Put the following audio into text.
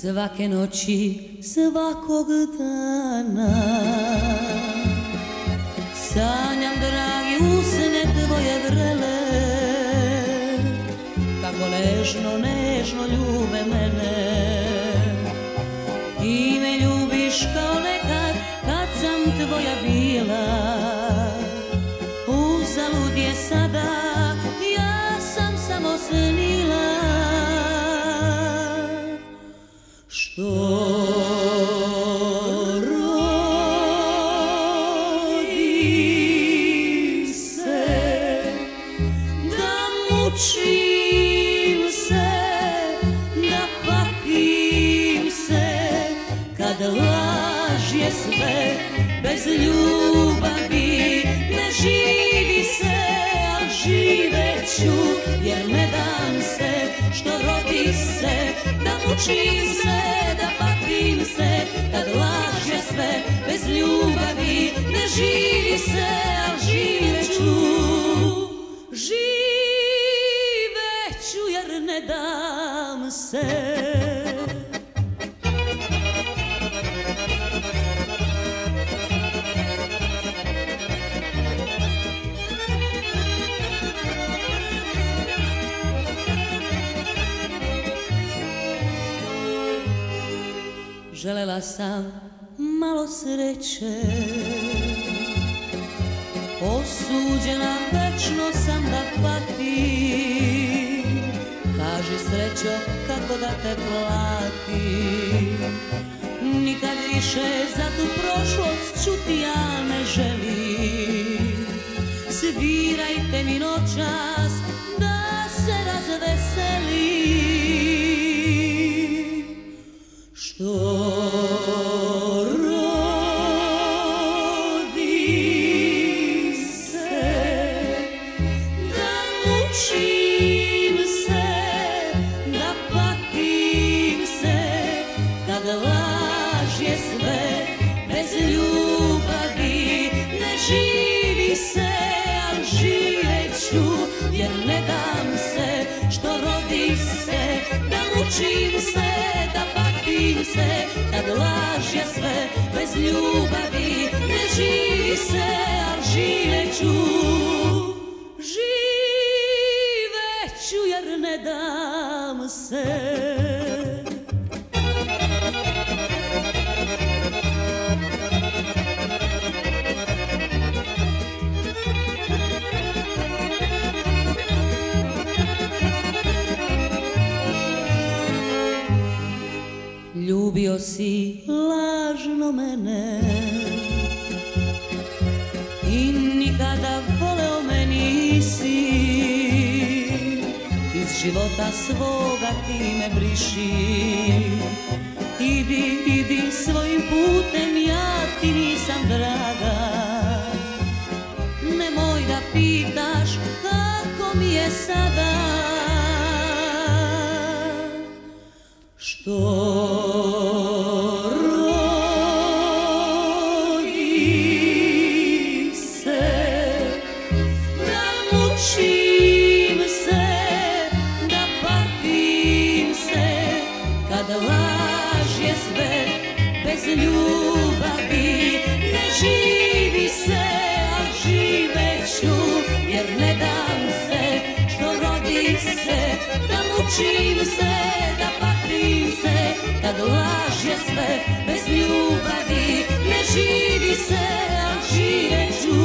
svake noći, svakog dana. Sanjam, dragi, usne tvoje vrele, kako nežno, nežno ljube mene. Ti me ljubiš kao nekad, kad sam tvoja bila. Uzalud je sada, ja sam samo snila. Što rodim se, da mučim se, da patim se, kad laž je sve bez ljubavi. Ne živi se, al živeću, jer ne dam se, što rodi se, da mučim se, da patim se, kad laž je sve bez ljubavi. Ne živi se, al živeću, živeću, jer ne dam se. Želela sam malo sreće, osuđena večno sam da patim. Kaži, srećo, kako da te platim. Nikad više za tu prošlost čuti ja ne želim. Svirajte mi noćas da se razveselim. Što rodim se, da mučim se, da patim se, kad laž je sve bez ljubavi. Ne živi se, al živeću, jer ne dam se, što rodi se, da mučim se, da patim se, kad laž je sve bez ljubavi. Ne živi se, al živeću, živeću, jer ne dam se. Ljubio si lažno mene i nikada voleo me nisi. Iz života svoga ti me briši. Idi, idi svojim putem, ja ti nisam draga. Nemoj da pitaš kako mi je sada. Što rodim se, da mučim se, da patim se, kad laž je sve bez ljubavi. Ne živi se, al živeću, jer ne dam se, što rodim se, da mučim se, da patim se, kad laž je sve bez ljubavi. Ne živi se, al živeću,